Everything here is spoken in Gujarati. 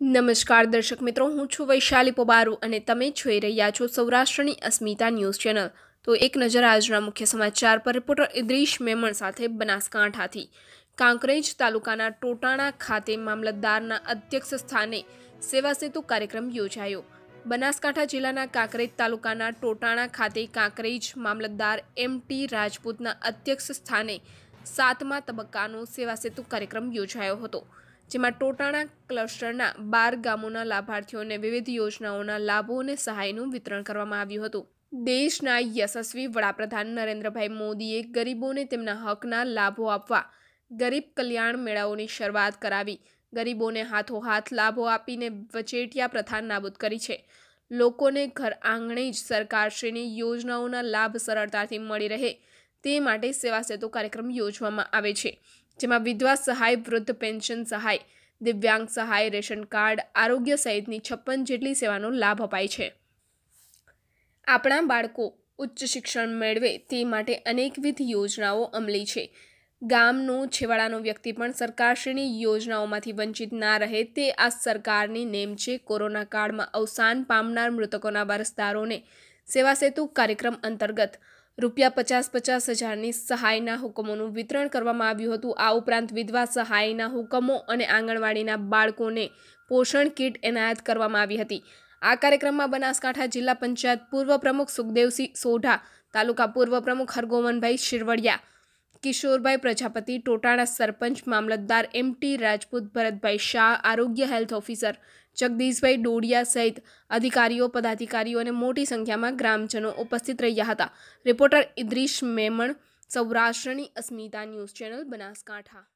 નમસ્કાર દર્શક મિત્રો, હું છું વૈશાલી પોબારુ અને તમે જોઈ રહ્યા છો સૌરાષ્ટ્રની અસ્મિતા ન્યૂઝ ચેનલ। તો એક નજર આજના મુખ્ય સમાચાર પર। રિપોર્ટર ઇદ્રીશ મેમણ સાથે બનાસકાંઠાથી। કાંકરેજ તાલુકાના ટોટાણા ખાતે મામલતદારના અધ્યક્ષ સ્થાને સેવા સેતુ કાર્યક્રમ યોજાયો। બનાસકાંઠા જિલ્લાના કાંકરેજ તાલુકાના ટોટાણા ખાતે કાંકરેજ મામલતદાર એમ.ટી. રાજપૂતના અધ્યક્ષ સ્થાને 7મા તબક્કાનો સેવા સેતુ કાર્યક્રમ યોજાયો હતો, જેમાં ટોટાણા ક્લસ્ટરના 12 ગામોના લાભાર્થીઓને વિવિધ યોજનાઓના લાભો અને સહાયનું વિતરણ કરવામાં આવ્યું હતું। દેશના યશસ્વી વડાપ્રધાન નરેન્દ્રભાઈ મોદીએ ગરીબોને તેમના હકના લાભો આપવા ગરીબ કલ્યાણ મેળાઓની શરૂઆત કરાવી ગરીબોને હાથોહાથ લાભો આપીને વચેટિયા પ્રથા નાબૂદ કરી છે। લોકોને ઘર આંગણે જ સરકારશ્રીની યોજનાઓના લાભ સરળતાથી મળી રહે તે માટે સેવા સેતુ કાર્યક્રમ યોજવામાં આવે છે, જેમાં વિધવા સહાય, વૃદ્ધ પેન્શન સહાય, દિવ્યાંગ સહાય, રેશન કાર્ડ, આરોગ્ય સહિતની 56 જેટલી સેવાનો લાભ અપાય છે। આપણા બાળકો ઉચ્ચ શિક્ષણ મેળવે તે માટે અનેકવિધ યોજનાઓ અમલી છે। ગામનો છેવાડાનો વ્યક્તિ પણ સરકારશ્રીની યોજનાઓમાંથી વંચિત ના રહે તે આ સરકારની નેમ છે। કોરોના કાળમાં અવસાન પામનાર મૃતકોના વારસદારોને સેવા સેતુ કાર્યક્રમ અંતર્ગત ₹50,000ની સહાયના હુકમોનું વિતરણ કરવામાં આવ્યું હતું। આ ઉપરાંત વિધવા સહાયના હુકમો અને આંગણવાડીના બાળકોને પોષણ કીટ એનાયત કરવામાં આવી હતી। આ કાર્યક્રમમાં બનાસકાંઠા જિલ્લા પંચાયત પૂર્વ પ્રમુખ સુખદેવસિંહ સોઢા, તાલુકા પૂર્વ પ્રમુખ હરગોવનભાઈ શિરવડિયા, કિશોરભાઈ પ્રજાપતિ, ટોટાણા સરપંચ મામલતદાર એમ.ટી. રાજપૂત, ભરતભાઈ શાહ, આરોગ્ય હેલ્થ ઓફિસર જગદીશભાઈ ડોડિયા સહિત અધિકારીઓ, પદાધિકારીઓ અને મોટી સંખ્યામાં ગ્રામજનો ઉપસ્થિત રહ્યા હતા। રિપોર્ટર ઇદ્રીશ મેમણ, સૌરાષ્ટ્રની અસ્મિતા ન્યૂઝ ચેનલ, બનાસકાંઠા।